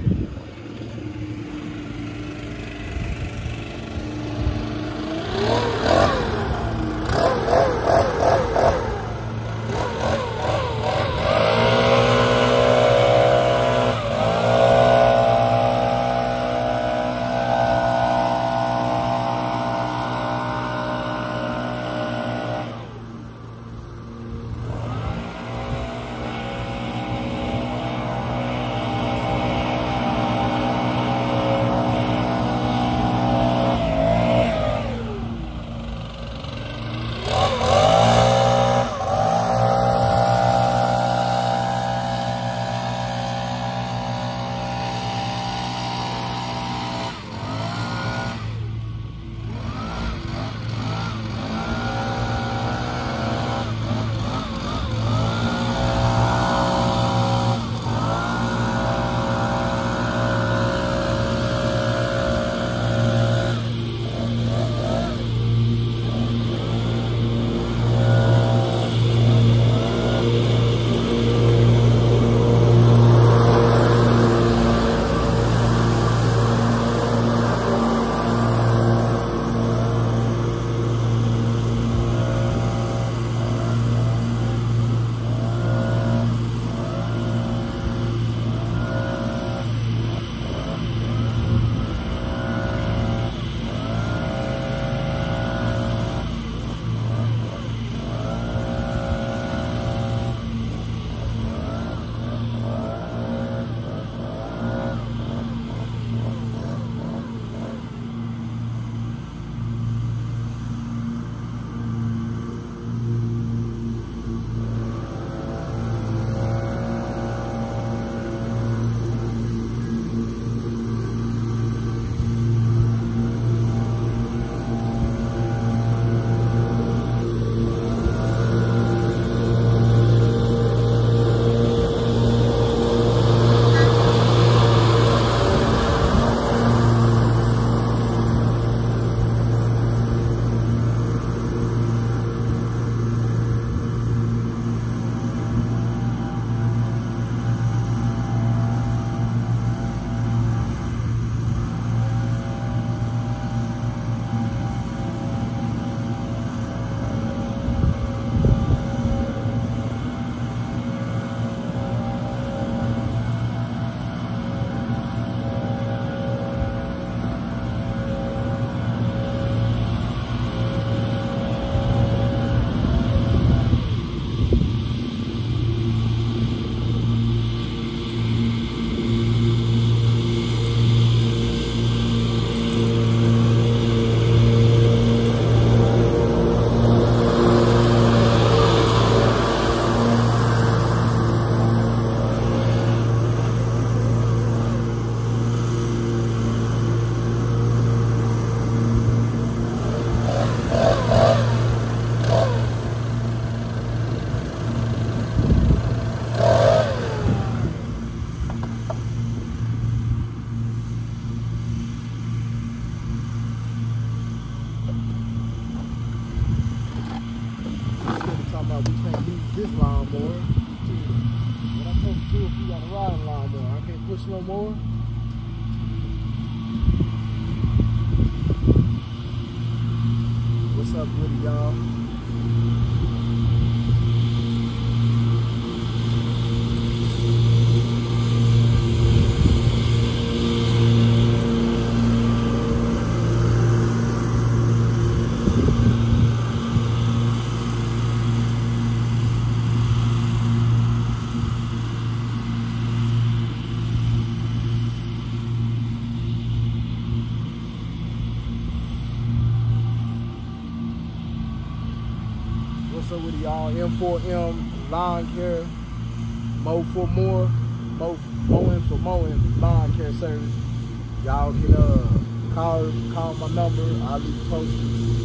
this lawnmower. What I'm supposed to do if you got a riding lawnmower? I can't push no more. What's up with it, y'all? What's up with y'all? M4M lawn care, mow for more, mowing for mowing lawn care service. Y'all can call my number. I'll leave it posted.